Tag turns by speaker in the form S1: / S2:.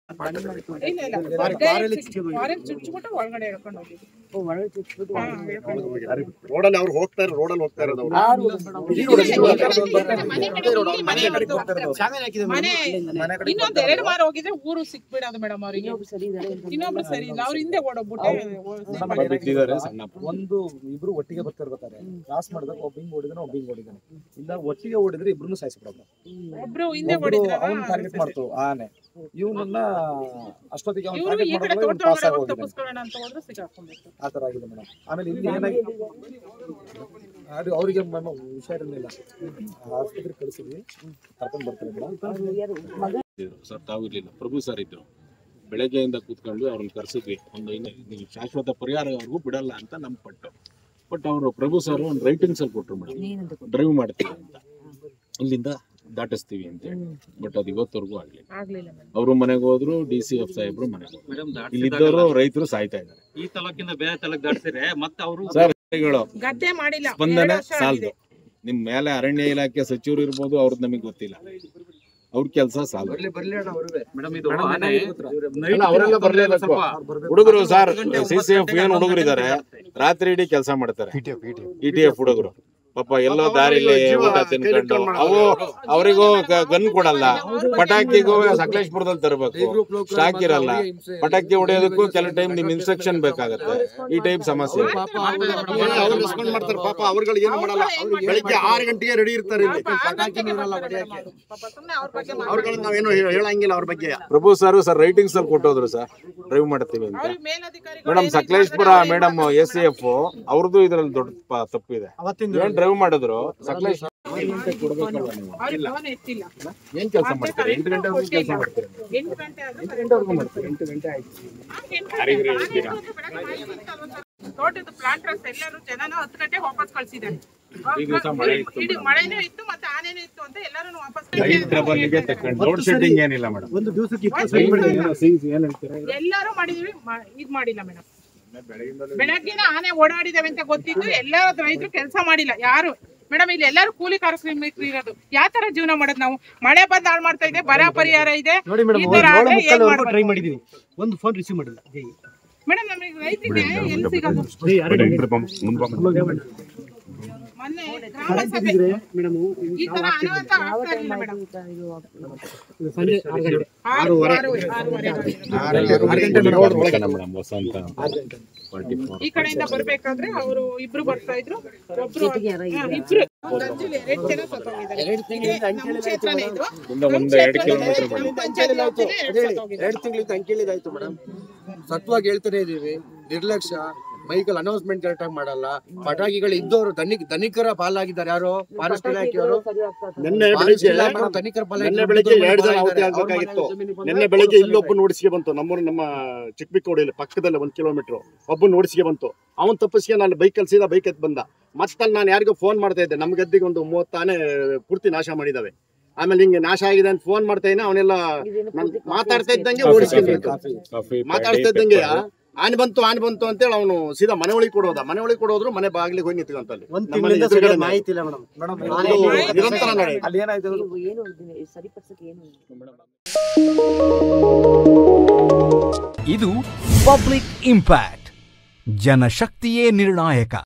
S1: ಇಲ್ಲ ಇಲ್ಲ ಚುಚ್ಚಿಬಿಟ್ಟು ಒಳಗಡೆ ಹೇಳ್ಕೊಂಡು ಹೋಗಿದ್ವಿ.
S2: ರೋಡಲ್ಲಿ ಅವ್ರು ಹೋಗ್ತಾರೆ, ರೋಡಲ್ಲಿ ಹೋಗ್ತಾ ಇರೋದು
S1: ಮನೆ ಇನ್ನೊಂದ್ 2 ವಾರ ಹೋಗಿದ್ರೆ ಊರು ಸಿಕ್ಬಿಡೋದು ಮೇಡಮ್ ಅವ್ರಿಗೆ. ಇನ್ನೊಬ್ರು ಸರಿ ಇಲ್ಲ, ಅವ್ರ ಹಿಂದೆ ಓಡೋಗ್ಬಿಟ್ಟೆ
S3: ಒಂದು ಇಬ್ರು ಒಟ್ಟಿಗೆ ಬರ್ತಿರ್ಬೇಕಾರೆ ಕ್ರಾಸ್ ಮಾಡಿದಾಗ ಒಬ್ಬ ಹಿಂಗ್ ಓಡಿದಾನೆ, ಒಬ್ಬ ಹಿಂಗ್ ಓಡಿದಾನೆ. ಇಲ್ಲ ಒಟ್ಟಿಗೆ ಓಡಿದ್ರೆ ಇಬ್ರು ಸಾಯಿಸ್ಬಿಡೋದು.
S1: ಒಬ್ರು ಹಿಂದೆ ಓಡಿದ್ರೆ
S3: ಅವ್ನು ಟಾರ್ಗೆಟ್ ಮಾಡ್ತು ಆನೆ, ಇವನನ್ನ ಅಷ್ಟೊತ್ತಿಗೆ ಅವ್ನು
S1: ಇವ್ರು ಈ ಕಡೆ ತಪ್ಪಿಸ್ಕೊಳ್ಳೋಣ ಅಂತ ಹೋದ್ರೆ ಸಿಕ್ಕಾಕೊಂಡ್ಬಿಟ್ಟು
S3: ಆ ತರ ಆಗಿದೆ ಮೇಡಮ್. ಆಮೇಲೆ ಇಲ್ಲಿ ಏನಾಗಿ ಅದು ಅವರಿಗೆ ಹುಷಾರಿರಲಿಲ್ಲ, ಆಸ್ಪತ್ರೆಗೆ ಕಳಿಸಿದ್ವಿ, ಕರ್ಕೊಂಡು ಬರ್ತಾರೆ ಮೇಡಮ್.
S4: ಸರ್ ತಾವು ಇರ್ಲಿಲ್ಲ, ಪ್ರಭು ಸರ್ ಇದ್ರು. ಬೆಳಗ್ಗೆಯಿಂದ ಕೂತ್ಕೊಂಡು ಅವ್ರನ್ನ ಕರ್ಸಿದ್ವಿ. ಒಂದು ನೀವು ಶಾಶ್ವತ ಪರಿಹಾರವರೆಗೂ ಬಿಡಲ್ಲ ಅಂತ ನಮ್ ಪಟ್ಟು. ಬಟ್ ಅವರು ಪ್ರಭು ಸರ್ ಒಂದು ರೈಟಿಂಗ್ಸ್ ಅಲ್ಲಿ ಕೊಟ್ರು ಮೇಡಮ್, ಡ್ರೈವ್ ಮಾಡ್ತೀವಿ ಅಂತ, ಇಲ್ಲಿಂದ ದಾಟಿಸ್ತೀವಿ ಅಂತ ಹೇಳಿ. ಬಟ್ ಅದು ಇವತ್ತವರೆಗೂ ಆಗ್ಲಿಲ್ಲ. ಅವರು ಮನೆಗೆ ಹೋದ್ರು, DCF ಸಾಹೇಬ್ರು ಮನೆಗೆ ಹೋದ್ರು. ಇಲ್ಲಿದ್ದವರು ರೈತರು ಸಾಯ್ತಾ ಇದ್ದಾರೆ.
S5: ಈ ತಾಲೂಕಿಂದ ಬೇರೆ ತಾಲೂಕ್ ದಾಟಿಸಿದ್ರೆ ಮತ್ತೆ ಅವರು
S1: ಗದ್ದೆ ಮಾಡಿಲ್ಲ,
S4: ಸ್ಪಂದನೆ ಸಾಲದು. ನಿಮ್ ಮೇಲೆ ಅರಣ್ಯ ಇಲಾಖೆ ಸಚಿವರು ಇರ್ಬೋದು, ಅವ್ರದ್ದು ನಮಗೆ ಗೊತ್ತಿಲ್ಲ, ಅವ್ರ ಕೆಲಸ ಸಾಲದು. ಅವರೆಲ್ಲ ಬರ್ಲೇಬೇಕು ಹುಡುಗರು ಸರ್. CCF ಏನ್ ಹುಡುಗರು ಇದಾರೆ, ರಾತ್ರಿ ಇಡೀ ಕೆಲಸ ಮಾಡ್ತಾರೆ. ETF ಹುಡುಗರು ಪಾಪ ಎಲ್ಲೋ ದಾರಿಲಿ ಊಟ ತಿನ್ಕೊಂಡು, ಅವರಿಗೂ ಗನ್ ಕೊಡಲ್ಲ. ಪಟಾಕಿಗೂ ಸಕಲೇಶ್ಪುರದಲ್ಲಿ ತರಬೇಕು, ಸ್ಟಾಕ್ ಇರಲ್ಲ. ಪಟಾಕಿ ಹೊಡೆಯೋದಕ್ಕೂ ಕೆಲವು ಟೈಮ್ ನಿಮ್ ಇನ್ಸ್ಟ್ರಕ್ಷನ್ ಬೇಕಾಗತ್ತೆ. ಈ ಟೈಪ್ ಸಮಸ್ಯೆ
S2: ರೆಸ್ಪಾಂಡ್ ಮಾಡ್ತಾರೆ ಪಾಪ. ಅವ್ರುಗಳು ಏನು ಮಾಡಲ್ಲ, ಬೆಳಿಗ್ಗೆ 6 ಗಂಟೆಗೆ ರೆಡಿ ಇರ್ತಾರೆ. ಅವ್ರುಗಳನ್ನ ನಾವೇನು ಹೇಳಂಗಿಲ್ಲ ಅವ್ರ ಬಗ್ಗೆ.
S4: ಪ್ರಭು ಸರ್ ರೈಟಿಂಗ್ಸ್ ಅಲ್ಲಿ ಕೊಟ್ಟೋದ್ರು ಸರ್, ಡ್ರೈವ್ ಮಾಡ್ತೀವಿ ಅಂತ. ಮೇಡಮ್ ಸಕಲೇಶ್ಪುರ ಮೇಡಮ್ SAF ಅವ್ರದ್ದು ಇದ್ರಲ್ಲಿ ದೊಡ್ಡ ತಪ್ಪಿದೆ. ಏನ್ ಡ್ರೈವ್ ಮಾಡಿದ್ರು ಸಕಲೇಶ್ ಏನ್ ಕೆಲಸ ಮಾಡ್ತಾರೆ? 8 ಗಂಟೆವರೆಗೂ ಕೆಲಸ ಮಾಡ್ತಾರೆ. 8 ಗಂಟೆವರೆಗೂ ಮಾಡ್ತಾರೆ. 8 ಗಂಟೆ ಆಯ್ತು.
S1: ತೋಟದ ಪ್ಲಾಂಟರ್ಸ್ ಎಲ್ಲರೂ ಜನನ 10 ಗಂಟೆಗೆ ವಾಪಸ್ ಕಳ್ಸಿದ್ದಾರೆ. ಮಳೆನೂ ಇತ್ತು ಮತ್ತೆ ಆನೆನೂ ಇತ್ತು ಅಂತ ಎಲ್ಲರೂ ವಾಪಸ್
S4: ಲೋಡ್ ಶೆಡ್ಡಿಂಗ್ ಏನಿಲ್ಲ ಮೇಡಮ್.
S3: ಒಂದು ದಿವಸಕ್ಕೆ
S1: ಎಲ್ಲರೂ ಮಾಡಿದೀವಿ, ಇದ್ ಮಾಡಿಲ್ಲ ಮೇಡಮ್. ಬೆಳಗ್ಗಿನ ಆನೆ ಓಡಾಡಿದಾವೆ ಅಂತ ಗೊತ್ತಿದ್ದು ಎಲ್ಲ ರೈತರು ಕೆಲಸ ಮಾಡಿಲ್ಲ ಯಾರು ಮೇಡಮ್. ಇಲ್ಲಿ ಎಲ್ಲರೂ ಕೂಲಿ ಕಾರ್ಮಿಕರು ಇರೋದು. ಯಾವ ತರ ಜೀವನ ಮಾಡೋದು ನಾವು? ಮಳೆ ಬಂದ್ ಹಾಳು ಮಾಡ್ತಾ ಇದೆ, ಬರ ಪರಿಹಾರ ಇದೆ.
S3: ಟ್ರೈ ಮಾಡಿದೀವಿ, ಒಂದು ಫೋನ್ ರಿಸೀವ್ ಮಾಡಿಲ್ಲ
S1: ಮೇಡಮ್. ನಮಗೆ ರೈತರಿಗೆ ಎಲ್ಲಿ ಸಿಗೋದು? ಮೊನ್ನೆ ಗ್ರಾಮ ಸಭೆ ಈ ತರ ಅನಾಹುತ ಆಗ್ತಾ ಇರಲಿಲ್ಲ ಮೇಡಮ್. ಈ ಕಡೆಯಿಂದ ಬರ್ಬೇಕಾದ್ರೆ ಅವರು ಇಬ್ರು ಬರ್ತಾ ಇದ್ರು. ಒಬ್ರು ಇಬ್ರು ಗಂಜಲಿ 2 ಜನ ಸತ್ತೋಗಿದ್ದಾರೆ. 2
S6: ತಿಂಗಳಿಂದ ಅಂಕೇಳಿದಾಯ್ತು ಮೇಡಮ್. ಸತ್ವಾಗಿ ಹೇಳ್ತಾನೆ ಇದೀವಿ. ನಿರ್ಲಕ್ಷ್ಯ, ವೆಹಿಕಲ್ ಅನೌನ್ಸ್ಮೆಂಟ್ ಕರೆಕ್ಟ್ ಆಗಿ ಮಾಡಲ್ಲ. ಪಟಾಕಿಗಳು ಇದ್ದವರು ಧನಿಕರ ಪಾಲಾಗಿದ್ದಾರೆ. ಯಾರು? ಫಾರೆಸ್ಟ್ ಇಲಾಖೆಯವರು.
S2: ನಿನ್ನೆ ಬೆಳಿಗ್ಗೆ 2 ಜನ ಅವಧಿ ಆಗ್ಬೇಕಾಗಿತ್ತು. ನಿನ್ನೆ ಬೆಳಿಗ್ಗೆ ಇಲ್ಲೊಬ್ಬ ನೋಡಿಸಿಗೆ ಬಂತು. ನಮ್ಮ ಚಿಕ್ಕಬಿಕ್ಕೋಡಿಯಲ್ಲಿ ಪಕ್ಕದಲ್ಲಿ 1 ಕಿಲೋಮೀಟರ್ ಒಬ್ಬ ನೋಡಿಸಿಗೆ ಬಂತು. ಅವನ್ ತಪ್ಪಿಸ್ಗೆ ನಾನು ಬೈಕಲ್ಲಿ ಸೀದಾ ಬೈಕ್ ಎತ್ ಬಂದ. ಮತ್ತೆ ನಾನು ಯಾರಿಗೂ ಫೋನ್ ಮಾಡ್ತಾ ಇದ್ದೆ, ನಮ್ಮ ಗದ್ದಿಗೆ ಒಂದು 30 ಆನೆ ಪೂರ್ತಿ ನಾಶ ಮಾಡಿದಾವೆ. ಆಮೇಲೆ ಹಿಂಗೆ ನಾಶ ಆಗಿದೆ ಅಂತ ಫೋನ್ ಮಾಡ್ತಾ ಇದ್ದೀನಿ. ಅವನೆಲ್ಲ ಮಾತಾಡ್ತಾ ಇದ್ದಂಗೆ ಓಡಿಸ್ಕೊಂಡ್ಬೇಕು. ಮಾತಾಡ್ತಾ ಇದ್ದಂಗೆ ಆನೆ ಬಂತು ಅಂತೇಳಿ ಅವನು ಸೀದಾ ಮನೆ ಒಳಗೆ ಕೊಡೋದ್ರು. ಮನೆ ಬಾಗಿಲಿಗೆ ಹೋಗಿ ನಿಂತ್ಕೊಂತಲ್ಲಿ
S3: ಮಾಹಿತಿ ಇಲ್ಲ ಮೇಡಮ್.
S2: ನಿರಂತರ ನಡೆ.
S3: ಅಲ್ಲಿ ಏನಾಯ್ತು
S7: ಇದು ಪಬ್ಲಿಕ್ ಇಂಪ್ಯಾಕ್ಟ್. ಜನಶಕ್ತಿಯೇ ನಿರ್ಣಾಯಕ.